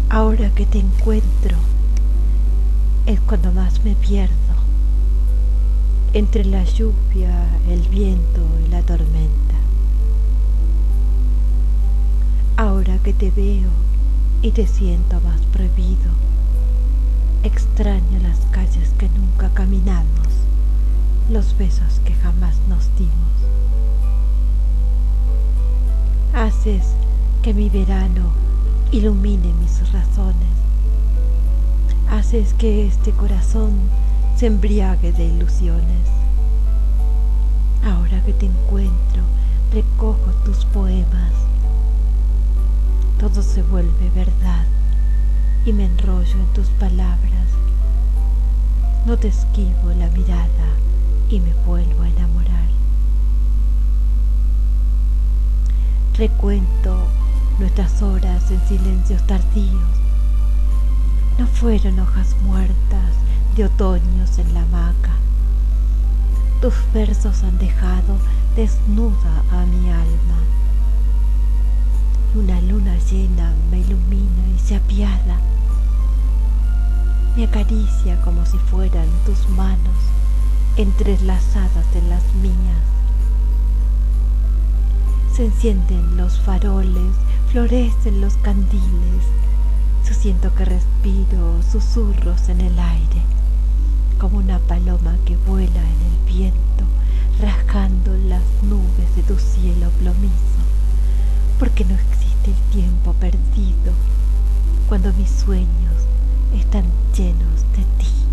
Ahora que te encuentro es cuando más me pierdo, entre la lluvia, el viento y la tormenta. Ahora que te veo y te siento más prohibido, extraño las calles que nunca caminamos, los besos que jamás nos dimos. Haces que mi verano ilumine mis razones. Haces que este corazón se embriague de ilusiones. Ahora que te encuentro, recojo tus poemas. Todo se vuelve verdad y me enrollo en tus palabras. No te esquivo la mirada y me vuelvo a enamorar. Recuento nuestras horas en silencios tardíos. No fueron hojas muertas de otoños en la hamaca. Tus versos han dejado desnuda a mi alma. Una luna llena me ilumina y se apiada. Me acaricia como si fueran tus manos entrelazadas en las mías. Se encienden los faroles, florecen los candiles. Yo siento que respiro susurros en el aire, como una paloma que vuela en el viento, rasgando las nubes de tu cielo plomizo, porque no existe el tiempo perdido cuando mis sueños están llenos de ti.